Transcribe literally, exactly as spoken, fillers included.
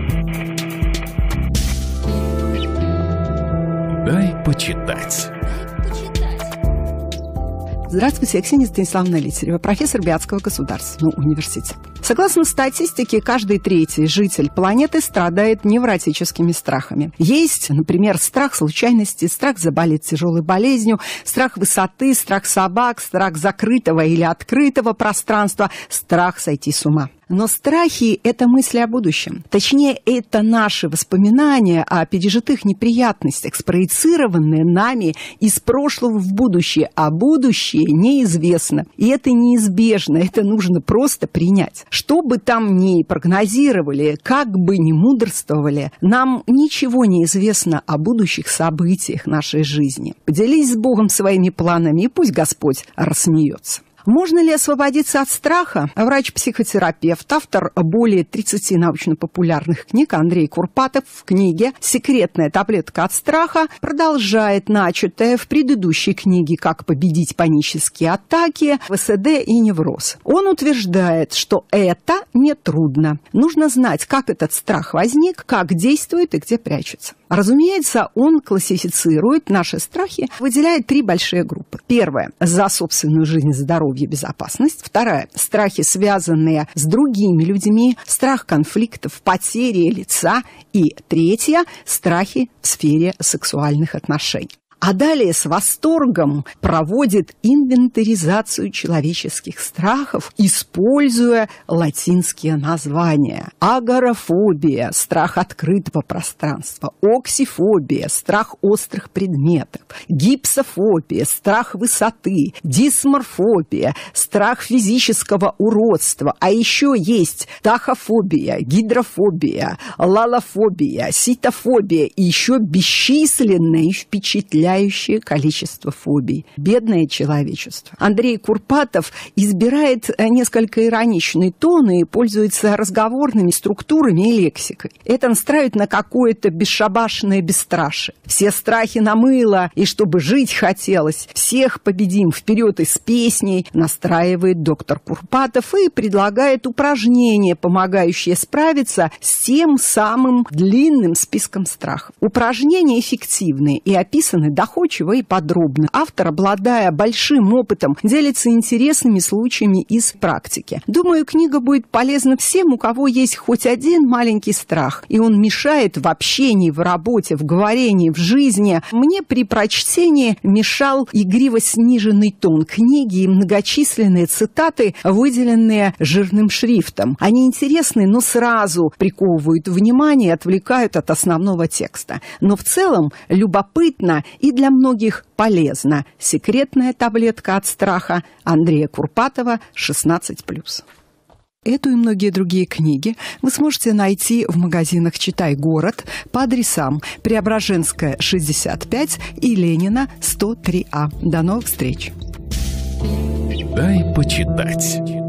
Дай почитать. Здравствуйте, я Ксения Станиславовна Литарева, профессор Вятского государственного университета. Согласно статистике, каждый третий житель планеты страдает невротическими страхами. Есть, например, страх случайности, страх заболеть тяжелой болезнью, страх высоты, страх собак, страх закрытого или открытого пространства, страх сойти с ума. Но страхи – это мысли о будущем. Точнее, это наши воспоминания о пережитых неприятностях, спроецированные нами из прошлого в будущее. А будущее неизвестно. И это неизбежно, это нужно просто принять. Что бы там ни прогнозировали, как бы ни мудрствовали, нам ничего не известно о будущих событиях нашей жизни. Поделись с Богом своими планами, и пусть Господь рассмеется. Можно ли освободиться от страха? Врач-психотерапевт, автор более тридцати научно-популярных книг Андрей Курпатов в книге «Секретная таблетка от страха» продолжает начатое в предыдущей книге «Как победить панические атаки», вэ эс дэ и невроз. Он утверждает, что это нетрудно. Нужно знать, как этот страх возник, как действует и где прячется. Разумеется, он классифицирует наши страхи, выделяет три большие группы. Первая – за собственную жизнь, здоровье, безопасность. Вторая – страхи, связанные с другими людьми, страх конфликтов, потери лица. И третья – страхи в сфере сексуальных отношений. А далее с восторгом проводит инвентаризацию человеческих страхов, используя латинские названия. Агорафобия – страх открытого пространства, оксифобия – страх острых предметов, гипсофобия – страх высоты, дисморфобия – страх физического уродства, а еще есть тахофобия, гидрофобия, лалофобия, ситофобия и еще бесчисленные и впечатляющие количество фобий. Бедное человечество. Андрей Курпатов избирает несколько ироничный тон и пользуется разговорными структурами и лексикой. Это настраивает на какое-то бесшабашное бесстрашие. Все страхи намыло, и чтобы жить хотелось. Всех победим вперед и с песней, настраивает доктор Курпатов и предлагает упражнение, помогающее справиться с тем самым длинным списком страхов. Упражнения эффективные и описаны доходчиво и подробно. Автор, обладая большим опытом, делится интересными случаями из практики. Думаю, книга будет полезна всем, у кого есть хоть один маленький страх, и он мешает в общении, в работе, в говорении, в жизни. Мне при прочтении мешал игриво сниженный тон книги и многочисленные цитаты, выделенные жирным шрифтом. Они интересны, но сразу приковывают внимание и отвлекают от основного текста. Но в целом любопытно и для многих полезно. Секретная таблетка от страха Андрея Курпатова, шестнадцать плюс. Эту и многие другие книги вы сможете найти в магазинах «Читай город» по адресам Преображенская, шестьдесят пять и Ленина, сто три А. До новых встреч! Дай почитать.